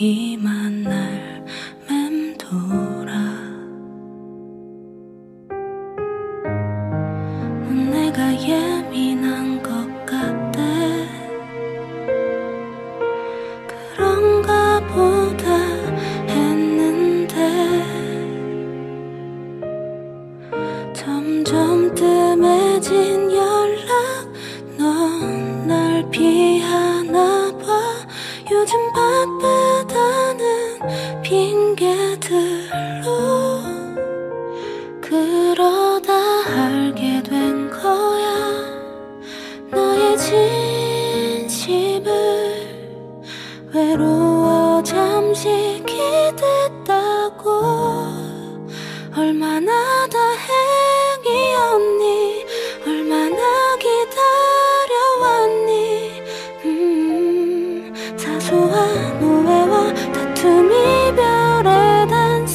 분위기만 날 맴돌아. 넌 내가 예민한 것 같대. 그런가 보다 했는데 점점 뜸해진 연락. 넌 날 피하나 봐. 요즘 바쁘다는 핑계들로. 그러다 알게 된 거야 너의 진심을. 외로워 잠시 기댔다고. 얼마나 다행이었니. 얼마나 기다려왔니. 사소한 오해와 다툼 이별의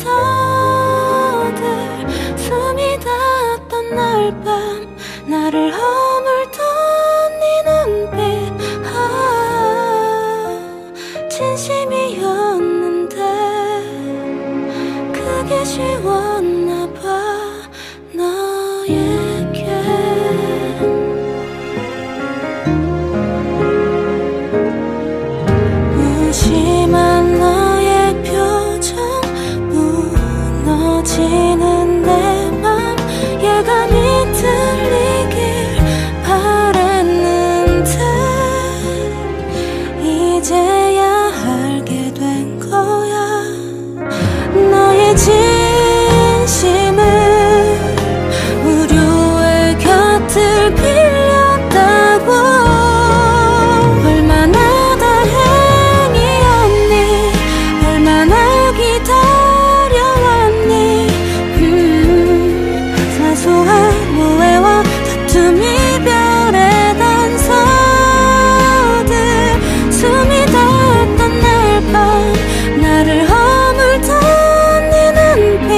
단서들. 숨이 닿았던 날 밤 나를 허물던 네 눈빛. 진심이었는데 그게 쉬웠나 봐 너에게. 무심한 너의 표정. 무너지는 내 맘. 예감이 들리길 바랬는데 이제야 알게 된 거야 너의 진심을. 우려의 곁을 빌렸다고. 얼마나 다행이었니. 얼마나 기다려왔니. 사소한 오해와 다툼 이별의 단서들. 숨이 닿았던 날 밤 나를 허물던 네 눈빛.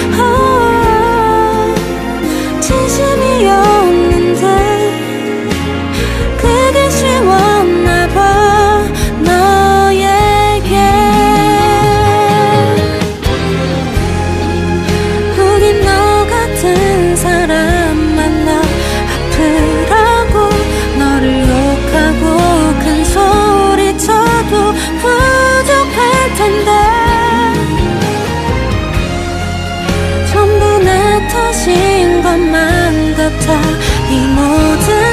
진심이었는데 그게 쉬웠나 봐 너에게. 우린 너 같은 사람 만나 아프라고. 너를 욕하고 큰 소리 쳐도 부족할 텐데. 전부 내 탓인 것만 같아. 이 모든